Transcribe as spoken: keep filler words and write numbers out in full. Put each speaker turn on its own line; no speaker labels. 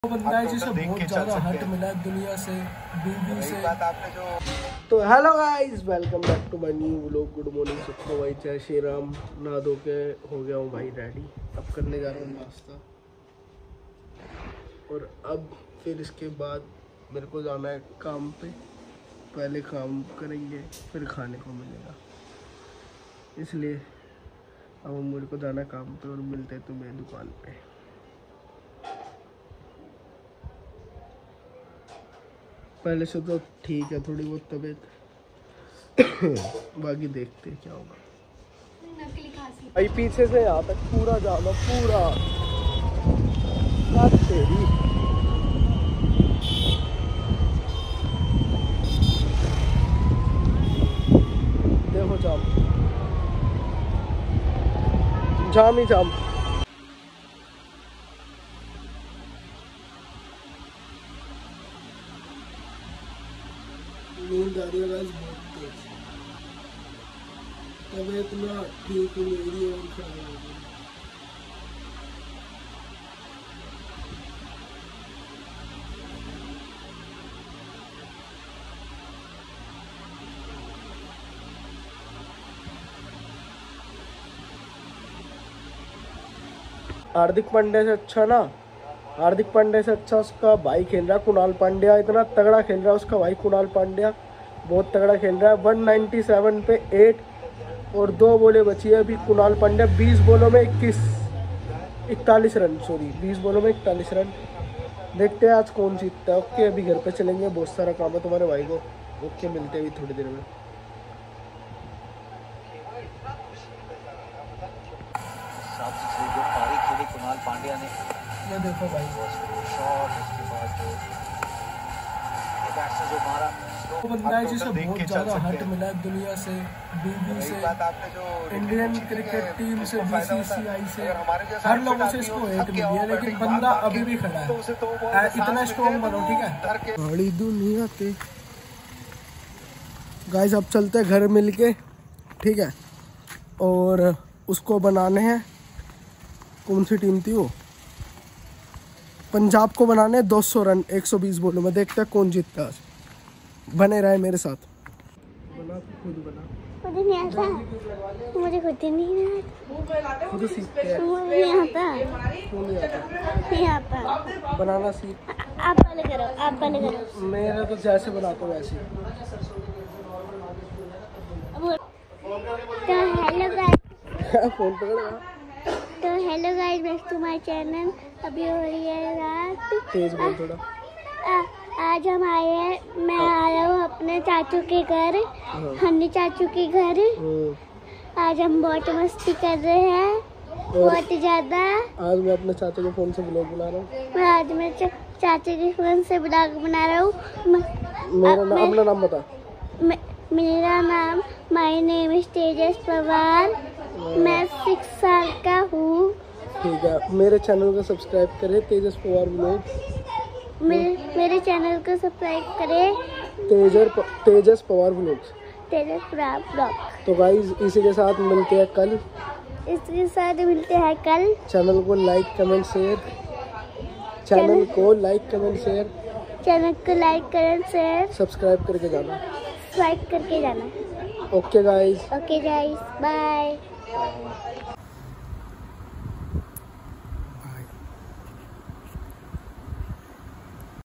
बंदा है जिसे बहुत ज्यादा हट मिला है दुनिया से, बीबी से।
तो hello guys, welcome back to my new vlog. Good morning सबको भाई, जय श्री राम। नहा धो के हो गया हूँ भाई रेडी। अब करने जा रहा हूँ नाश्ता और अब फिर इसके बाद मेरे को जाना है काम पे। पहले काम करेंगे फिर खाने को मिलेगा, इसलिए अब मेरे को जाना है काम पे और मिलते हैं तुम्हें दुकान पे। पहले से तो ठीक है, थोड़ी बहुत तबीयत बाकी देखते हैं क्या होगा। भाई पीछे से यहाँ तक पूरा जाना, पूरा तेरी देखो जाम जाम ही जाम। नींद आ रही है गाइस बहुत तेज। तबीयत ना ठीक है मेरी और खराब हो गई। हार्दिक पांड्या से अच्छा ना, हार्दिक पांड्या से अच्छा उसका भाई खेल रहा है कुणाल पांड्या। इतना तगड़ा खेल रहा है उसका भाई कुणाल पांड्या, बहुत तगड़ा खेल रहा है। एक सौ सत्तानवे पे आठ और दो बोले बची है अभी। कुणाल पांड्या बीस बोलों में इक्कीस इकतालीस रन, सॉरी बीस बोलों में इकतालीस रन। देखते हैं आज कौन जीतता है। ओके अभी घर पे चलेंगे, बहुत सारा काम है तुम्हारे भाई को। ओके मिलते हैं अभी थोड़ी देर में।
कुणाल पांड्या ने
ये देखो भाई
शॉट, उसके बाद जो बैट्समैन जो मारा,
वो बंदा है जिसे बहुत ज्यादा हट मिला है दुनिया से, बीबी से, इंडियन क्रिकेट टीम से, बीसीसीआई से, हर लोगों से इसको हेट मिली है, लेकिन बंदा अभी भी खड़ा है। इतना स्ट्रॉन्ग बनो, ठीक है।
बड़ी दुनिया के गाइस अब चलते हैं घर मिलके, ठीक है। और उसको बनाने हैं, कौन सी टीम थी वो, पंजाब को बनाने हैं दो सौ रन एक सौ बीस बॉलों में। देखते हैं कौन जीतता है आज। बने रहे मेरे साथ। बना तो खुद बना,
मुझे नहीं आता, मुझे खुद नहीं आता,
खुद सीखते हैं।
मुझे नहीं आता,
क्यों नहीं आता?
नहीं आता।
बनाना सीख।
आप पहले करो, आप पहले करो।
मेरा तो जैसे बनाता हूँ वैसे।
तो हेलो गाइस,
फोन पकड़ेगा।
तो hello guys, back to my channel. अभी हो रही है रात।
तेज बोल थोड़ा।
आ, आज हम आए हैं, मैं आया हूँ अपने चाचू के घर, हन्नी चाचू के घर। आज हम बहुत मस्ती कर रहे हैं, बहुत ज्यादा।
आज मैं अपने चाचा के फोन से ब्लॉग बना रहा हूँ।
मैं आज मैं चा, चाचा के फोन से ब्लॉग बना रहा हूँ।
मेरा नाम, अपना नाम बता।
मे, मेरा नाम, my name is Tejas Pawar. मैं सिक्स साल का हूँ।
ठीक है, मेरे चैनल को सब्सक्राइब करें, तेजस पवार व्लॉग्स।
मेरे मेरे चैनल को सब्सक्राइब करें,
तेजर तेजस पवार व्लॉग्स।
तेजस पवार व्लॉग।
तो गाइस इसी के साथ मिलते हैं कल।
इसके साथ मिलते हैं कल।
चैनल को लाइक कमेंट शेयर, चैनल को लाइक कमेंट शेयर,
चैनल को लाइक करें, शेयर
सब्सक्राइब करके जाना,
सब्सक्राइब करके जाना।
Okay guys.
Okay guys, bye.